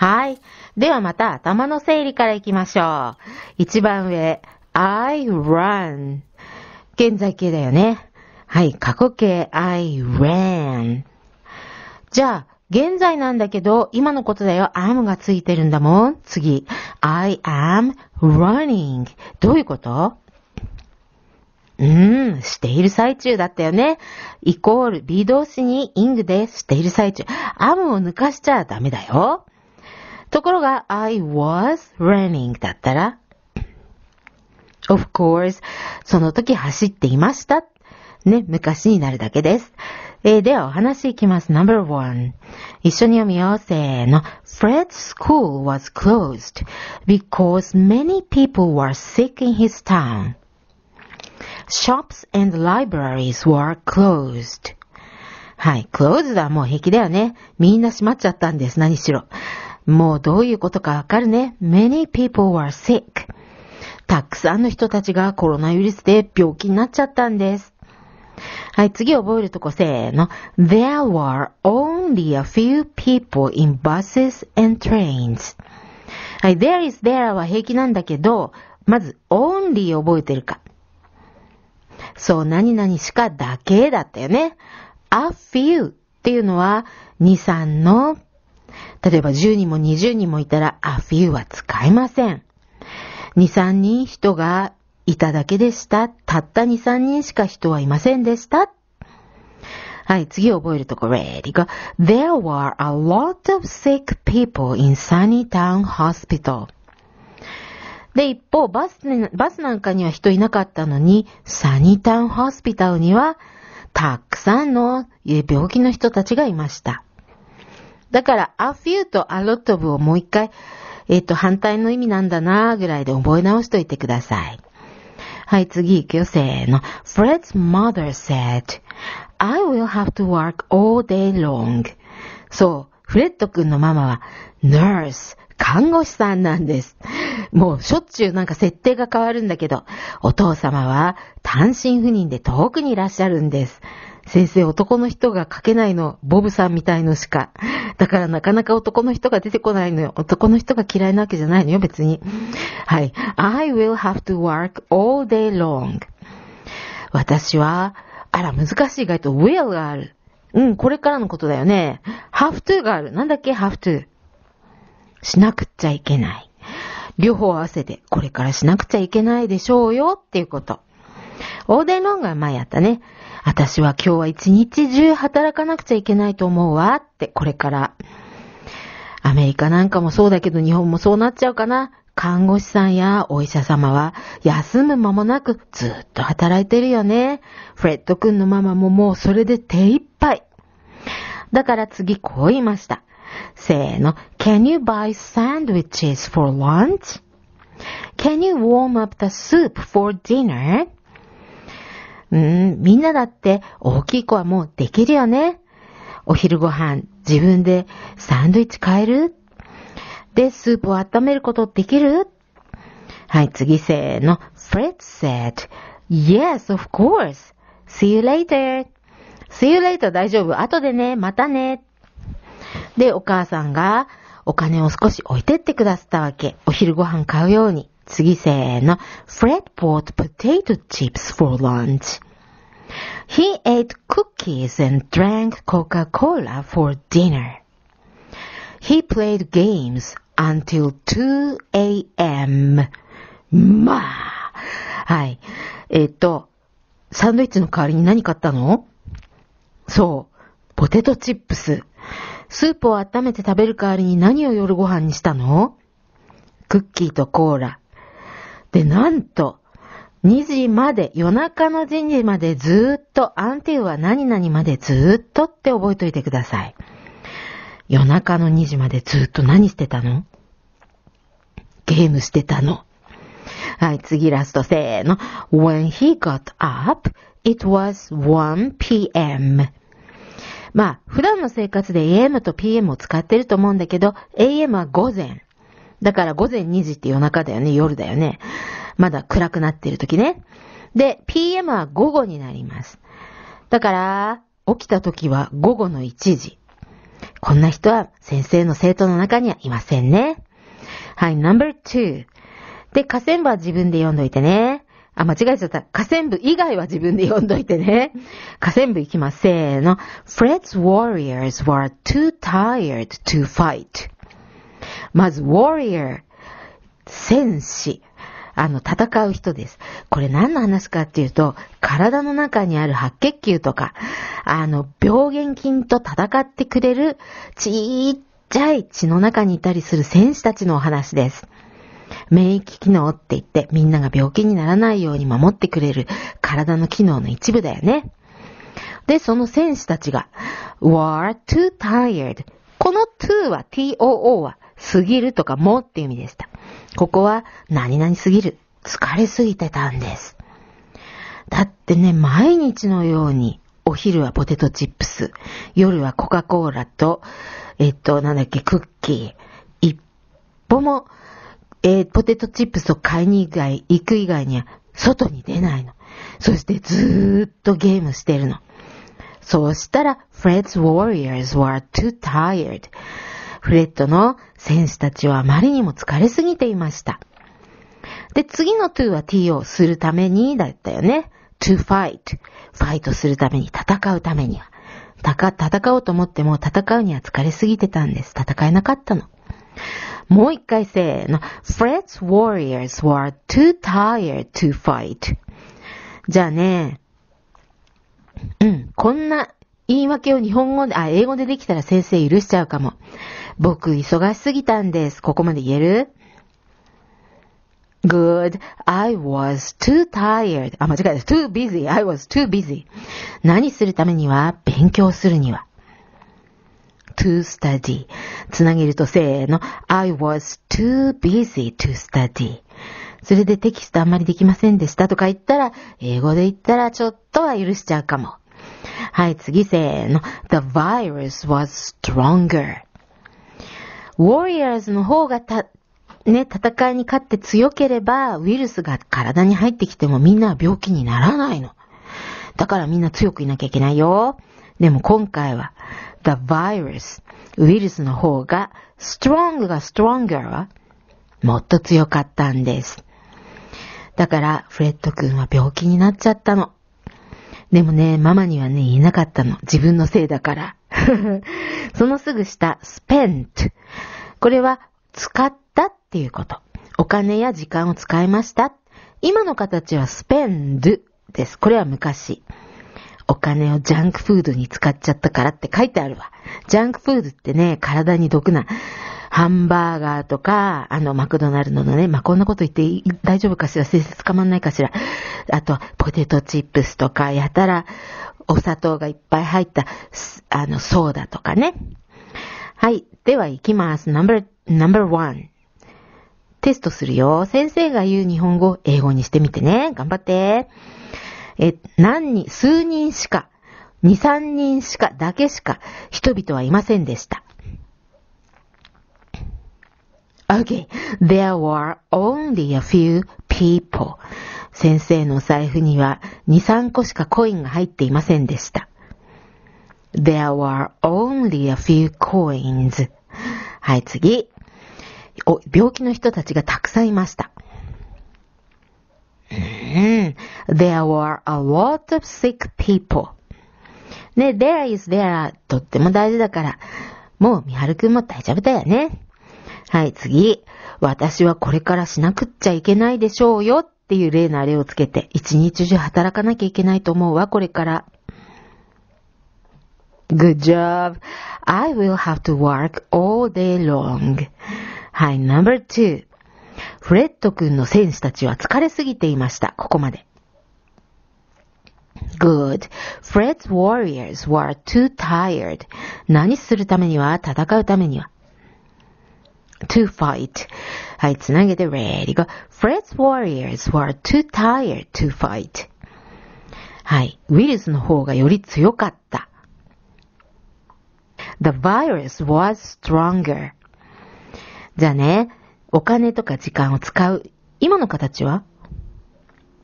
はい。ではまた頭の整理からいきましょう。一番上、I run。現在形だよね。はい。過去形、I ran。じゃあ、現在なんだけど、今のことだよ。am がついてるんだもん。次。I am running。どういうことしている最中だったよね。イコール B 動詞に ing でしている最中。am を抜かしちゃダメだよ。ところが、I was running だったら、of course、その時走っていました。ね、昔になるだけです。ではお話いきます。No.1。一緒に読みよう。せーの。Fred's school was closed because many people were sick in his town.Shops and libraries were closed. はい、closed はもう平気だよね。みんな閉まっちゃったんです。何しろ。もうどういうことかわかるね。Many people were sick. たくさんの人たちがコロナウイルスで病気になっちゃったんです。はい、次覚えるとこせーの。There were only a few people in buses and trains. はい、there is there は平気なんだけど、まず only 覚えてるか。そう、何々しかだけだったよね。a few っていうのは、2、3の、例えば10人も20人もいたら a few は使いません。2、3人人がいただけでした。たった2、3人しか人はいませんでした。はい、次覚えるとこ、ready go. There were a lot of sick people in Sunnytown Hospital.で、一方、バスなんかには人いなかったのに、サニータウンホスピタルには、たくさんの病気の人たちがいました。だから、a few と a lot of をもう一回、反対の意味なんだなぐらいで覚え直しといてください。はい、次行くよ、せーの。Fred's mother said, I will have to work all day long. そう、フレッド君のママは、nurse、看護師さんなんです。もうしょっちゅうなんか設定が変わるんだけど、お父様は単身赴任で遠くにいらっしゃるんです。先生、男の人が書けないの、ボブさんみたいのしか。だからなかなか男の人が出てこないのよ。男の人が嫌いなわけじゃないのよ、別に。はい。I will have to work all day long. 私は、あら、難しい意外と will がある。これからのことだよね。have to がある。なんだっけ have to。しなくっちゃいけない。両方合わせて、これからしなくちゃいけないでしょうよっていうこと。オーデンロンが前やったね。私は今日は一日中働かなくちゃいけないと思うわって、これから。アメリカなんかもそうだけど日本もそうなっちゃうかな。看護師さんやお医者様は休む間もなくずっと働いてるよね。フレッド君のママももうそれで手一杯。だから次こう言いました。せーの。Can you buy sandwiches for lunch? Can you warm up the soup for dinner? みんなだって大きい子はもうできるよね。お昼ご飯自分でサンドイッチ買える？で、スープを温めることできる？はい、次せーの。Fred said, Yes, of course. See you later. See you later 大丈夫。後でね。またね。で、お母さんがお金を少し置いてってくださったわけ。お昼ご飯買うように。次せーの。Fred bought potato chips for lunch. He ate cookies and drank Coca-Cola for dinner. He played games until 2 a.m. まあ。はい。サンドイッチの代わりに何買ったの？そう。ポテトチップス。スープを温めて食べる代わりに何を夜ご飯にしたの？クッキーとコーラ。で、なんと、2時まで、夜中の2時までずーっと、アンティは何々までずーっとって覚えといてください。夜中の2時までずーっと何してたの？ゲームしてたの。はい、次ラストせーの。When he got up, it was 1 p.m. まあ、普段の生活で AM と PM を使ってると思うんだけど、AM は午前。だから午前2時って夜中だよね、夜だよね。まだ暗くなってる時ね。で、PM は午後になります。だから、起きた時は午後の1時。 こんな人は先生の生徒の中にはいませんね。はい、No.2。で、下線部は自分で読んどいてね。間違えちゃった。下線部以外は自分で読んどいてね。下線部いきます。せーの。Fred's warriors were too tired to fight. まず、warrior。戦士。戦う人です。これ何の話かっていうと、体の中にある白血球とか、病原菌と戦ってくれるちっちゃい血の中にいたりする戦士たちのお話です。免疫機能って言って、みんなが病気にならないように守ってくれる体の機能の一部だよね。で、その戦士たちが、were too tired。この too は too は過ぎるとかもっていう意味でした。ここは何々すぎる。疲れすぎてたんです。だってね、毎日のようにお昼はポテトチップス、夜はコカ・コーラと、クッキー。一歩も、ポテトチップスを買いに行く以外には外に出ないの。そしてずーっとゲームしてるの。そうしたら、Fred's warriors were too tired. フレッドの戦士たちはあまりにも疲れすぎていました。で、次の to は t をするためにだったよね。to fight。ファイトするために、戦うためには。戦おうと思っても戦うには疲れすぎてたんです。戦えなかったの。もう一回せーの。Fred's warriors were too tired to fight. じゃあね、こんな言い訳を英語でできたら先生許しちゃうかも。僕忙しすぎたんです。ここまで言える？ Good. I was too tired. 間違えた。too busy. I was too busy. 何するためには？勉強するには。to study. つなげるとせーの。I was too busy to study. それでテキストあんまりできませんでしたとか言ったら、英語で言ったらちょっとは許しちゃうかも。はい、次せーの。The virus was stronger. Warriors の方が戦いに勝って強ければ、ウイルスが体に入ってきてもみんなは病気にならないの。だからみんな強くいなきゃいけないよ。でも今回は、The virus、ウイルスの方が、strong が stronger は、もっと強かったんです。だから、フレッド君は病気になっちゃったの。でもね、ママにはね、言えなかったの。自分のせいだから。そのすぐ下、spent。これは、使ったっていうこと。お金や時間を使いました。今の形は spend です。これは昔。お金をジャンクフードに使っちゃったからって書いてあるわ。ジャンクフードってね、体に毒な。ハンバーガーとか、マクドナルドのね、こんなこと言って大丈夫かしら？先生捕まんないかしら？あと、ポテトチップスとか、やたら、お砂糖がいっぱい入った、ソーダとかね。はい。では行きます。Number 1。テストするよ。先生が言う日本語を英語にしてみてね。頑張って。数人しか、2、3人しか、だけしか、人々はいませんでした。Okay, there were only a few people. 先生のお財布には2、3個しかコインが入っていませんでした。There were only a few coins. はい、次。病気の人たちがたくさんいました。There were a lot of sick people. ね、there is there とっても大事だから、もうみはるくんも大丈夫だよね。はい、次。私はこれからしなくっちゃいけないでしょうよっていう例のあれをつけて、一日中働かなきゃいけないと思うわ、これから。Good job. I will have to work all day long. はい、No.2。フレッド君の戦士たちは疲れすぎていました。ここまで。Good. Fred's warriors were too tired. 何するためには？戦うためには。To fight. はい、つなげて ready go. Fred's warriors were too tired to fight. はい、ウイルスの方がより強かった。The virus was stronger. じゃあね、お金とか時間を使う。今の形は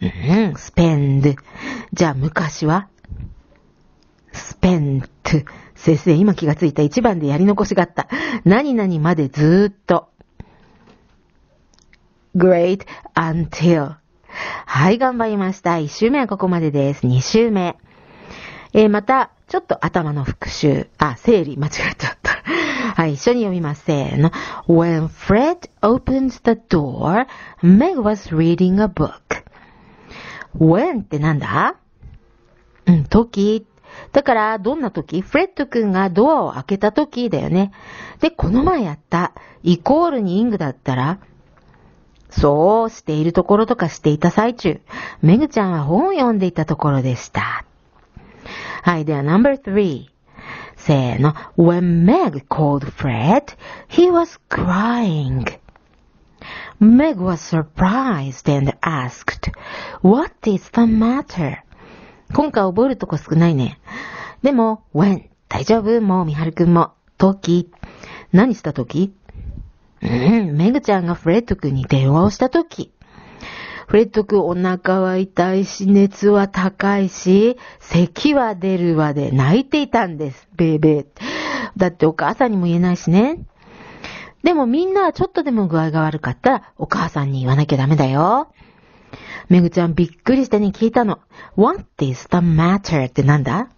spend. じゃあ昔はspent. 先生、今気がついた。1番でやり残しがあった。何々までずーっと。Great until。はい、頑張りました。1週目はここまでです。2週目。また、ちょっと頭の復習。整理間違えちゃった。はい、一緒に読みます。せーの。When Fred opened the door, Meg was reading a book. When ってなんだ？時。だから、どんな時？フレッド君がドアを開けた時だよね。で、この前やった、イコールにイングだったら、そう、しているところとかしていた最中。メグちゃんは本を読んでいたところでした。はい、では No.3。せーの。When Meg called Fred, he was crying. Meg was surprised and asked, What is the matter? 今回覚えるとこ少ないね。でも、when 大丈夫？もうみはるくんも。時。何した時？メグちゃんがフレッド君に電話をした時。フレッド君お腹は痛いし、熱は高いし、咳は出るわで泣いていたんです。ベーベー。だってお母さんにも言えないしね。でもみんなはちょっとでも具合が悪かったらお母さんに言わなきゃダメだよ。メグちゃんびっくりしてに聞いたの。What is the matter? ってなんだ？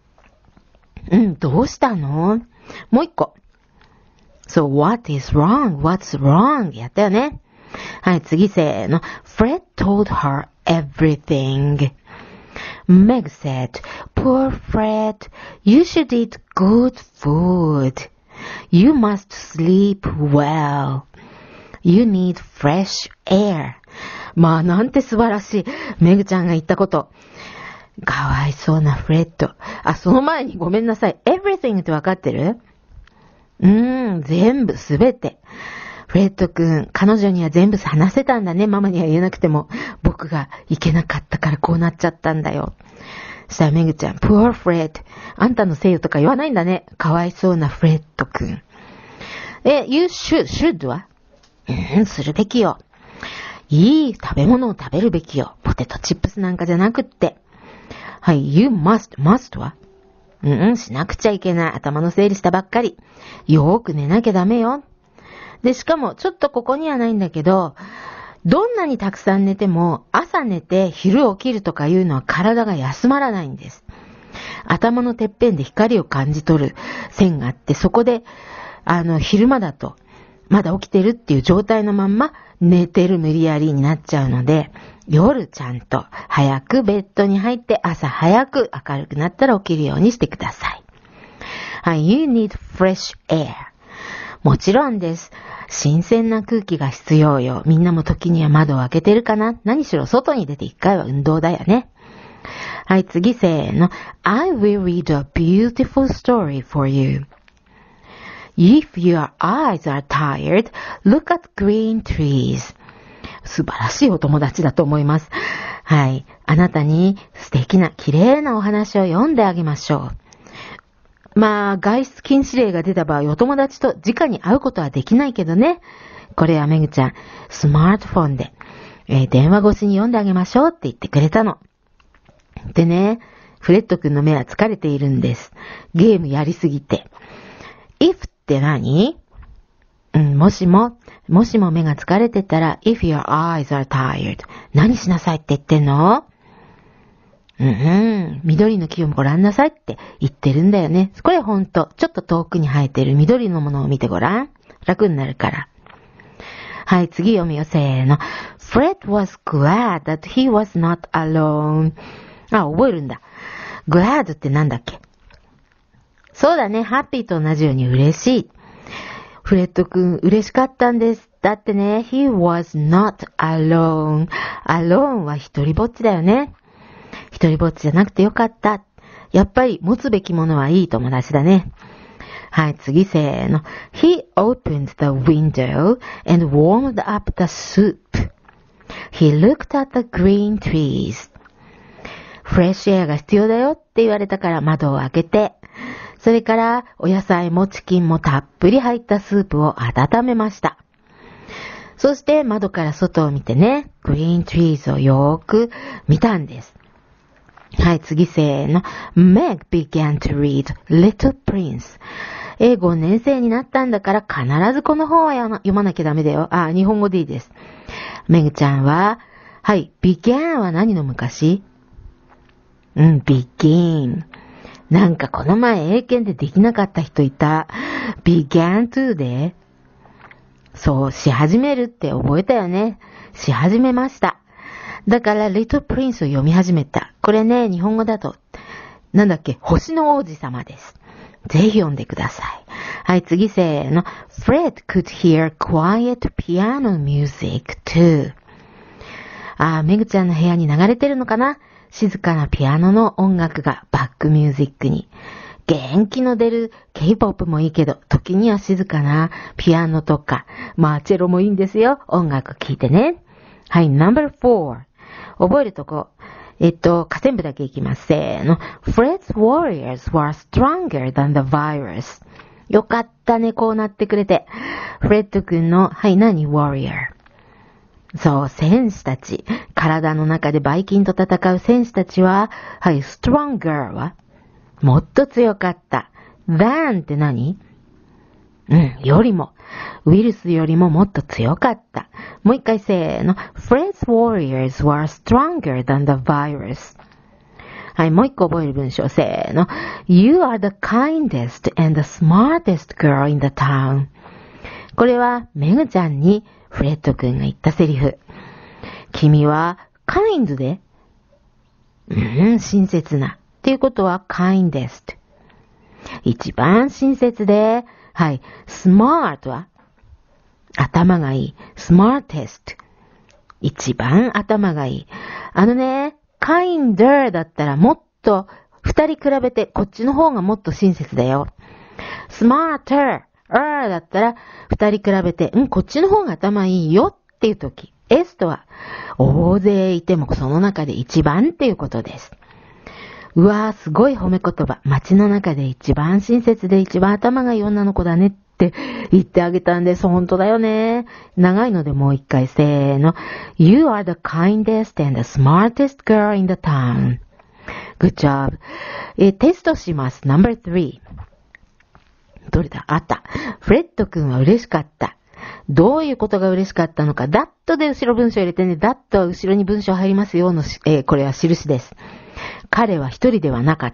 どうしたの？もう一個。So what is wrong? What's wrong? やったよね。はい、次せーの。Fred told her everything. Meg said, Poor Fred, you should eat good food. You must sleep well. You need fresh air. まあなんて素晴らしい。メグちゃんが言ったこと。かわいそうなフレッド。その前にごめんなさい。everything ってわかってる？全部すべて。フレッド君、彼女には全部話せたんだね。ママには言えなくても。僕がいけなかったからこうなっちゃったんだよ。したらメグちゃん、Poor Fred。あんたのせいよとか言わないんだね。かわいそうなフレッド君。You should は？するべきよ。いい食べ物を食べるべきよ。ポテトチップスなんかじゃなくって。はい、You must は？しなくちゃいけない。頭の整理したばっかり。よーく寝なきゃダメよ。で、しかも、ちょっとここにはないんだけど、どんなにたくさん寝ても、朝寝て昼起きるとかいうのは体が休まらないんです。頭のてっぺんで光を感じ取る線があって、そこで、昼間だと、まだ起きてるっていう状態のまんま、寝てる無理やりになっちゃうので、夜ちゃんと早くベッドに入って朝早く明るくなったら起きるようにしてください。はい、You need fresh air. もちろんです。新鮮な空気が必要よ。みんなも時には窓を開けてるかな？何しろ外に出て一回は運動だよね。はい、次せーの。I will read a beautiful story for you. If your eyes are tired, look at green trees. 素晴らしいお友達だと思います。はい。あなたに素敵な綺麗なお話を読んであげましょう。まあ、外出禁止令が出た場合、お友達と直に会うことはできないけどね。これはめぐちゃん、スマートフォンで、電話越しに読んであげましょうって言ってくれたの。でね、フレッド君の目は疲れているんです。ゲームやりすぎて。if って何？もしも目が疲れてたら、if your eyes are tired. 何しなさいって言ってんの？緑の木をご覧なさいって言ってるんだよね。これほんと、ちょっと遠くに生えてる緑のものを見てごらん。楽になるから。はい、次読みよ、せーの。Fred was glad that he was not alone. 覚えるんだ。glad ってなんだっけ？そうだね、ハッピーと同じように嬉しい。フレッド君嬉しかったんです。だってね、he was not alone. alone は一人ぼっちだよね。一人ぼっちじゃなくてよかった。やっぱり持つべきものはいい友達だね。はい、次せーの。He opened the window and warmed up the soup. He looked at the green trees. フレッシュエアが必要だよって言われたから窓を開けて、それからお野菜もチキンもたっぷり入ったスープを温めました。そして窓から外を見てね、グリーントリーズをよーく見たんです。 はい、次せーの。Meg began to read Little Prince. 5年生になったんだから必ずこの本は読まなきゃダメだよ。日本語でいいです。めぐちゃんは、はい、began は何の昔begin。なんかこの前英検でできなかった人いた。began to で。そう、し始めるって覚えたよね。し始めました。だから、Little Prince を読み始めた。これね、日本語だと、星の王子様です。ぜひ読んでください。はい、次せーの。Fred could hear quiet piano music too. めぐちゃんの部屋に流れてるのかな？静かなピアノの音楽がバックミュージックに。元気の出る K-POP もいいけど、時には静かなピアノとか、チェロもいいんですよ。音楽聴いてね。はい、No.4。覚えるとこ。下線部だけいきます。せーの。Fred's warriors were stronger than the virus. よかったね、こうなってくれて。フレッド君の、何 warrior。そう、戦士たち。体の中でバイキンと戦う戦士たちは、stronger はもっと強かった。than って何？よりも。ウイルスよりももっと強かった。もう一回せーの。Fred's warriors were stronger than the virus. はい、もう一個覚える文章。せーの。You are the kindest and the smartest girl in the town. これは、めぐちゃんにフレッド君が言ったセリフ。君は、kind で、親切な。っていうことは、kindest。一番親切で、smart は頭がいい。smartest。一番頭がいい。kinder だったらもっと二人比べてこっちの方がもっと親切だよ。smarter だったら二人比べて、こっちの方が頭いいよっていう時。S とは大勢いてもその中で一番っていうことです。うわー、すごい褒め言葉。街の中で一番親切で一番頭がいい女の子だねって言ってあげたんです。本当だよね。長いのでもう一回せーの。You are the kindest and the smartest girl in the town. Good job. テストします。No.3。どれだ？あった。フレッド君は嬉しかった。どういうことが嬉しかったのか。that で後ろ文章入れてね。that は後ろに文章入りますよの、これは印です。彼は一人ではなかった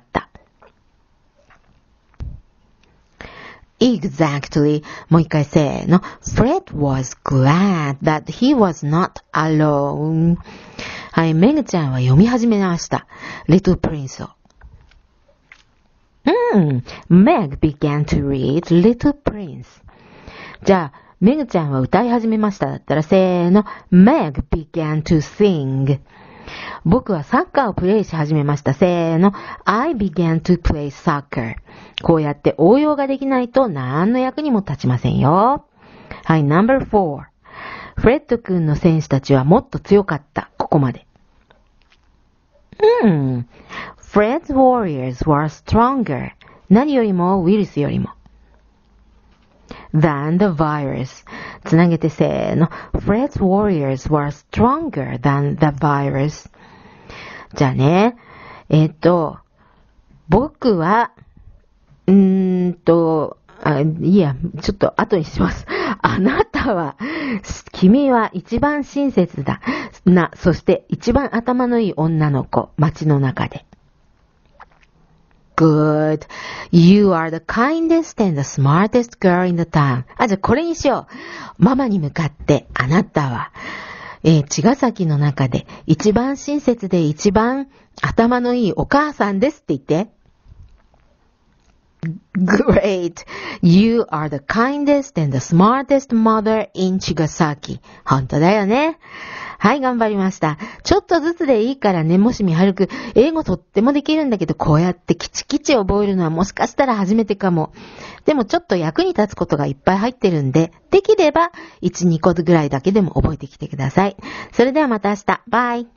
。Exactly. もう一回せーの。Fred was glad that he was not alone. はい、めぐちゃんは読み始めました。Little Prince を。Meg began to read Little Prince. じゃあ、めぐちゃんは歌い始めましただったらせーの。Meg began to sing. 僕はサッカーをプレイし始めました。せーの。I began to play soccer. こうやって応用ができないと何の役にも立ちませんよ。はい、No.4。フレッド君の選手たちはもっと強かった。ここまで。Fred's warriors were stronger. 何よりもウイルスよりも。than the virus. つなげてせーの。Fred's warriors were stronger than the virus. じゃあね。僕は、いや、ちょっと後にします。あなたは、君は一番親切だ。そして一番頭のいい女の子、街の中で。Good. You are the kindest and the smartest girl in the town. じゃあこれにしよう。ママに向かって、あなたは、茅ヶ崎の中で一番親切で一番頭のいいお母さんですって言って。Great. You are the kindest and the smartest mother in Chigasaki. 本当だよね。はい、頑張りました。ちょっとずつでいいからね、もしみはるく、英語とってもできるんだけど、こうやってキチキチ覚えるのはもしかしたら初めてかも。でもちょっと役に立つことがいっぱい入ってるんで、できれば1、2個ぐらいだけでも覚えてきてください。それではまた明日。バイ。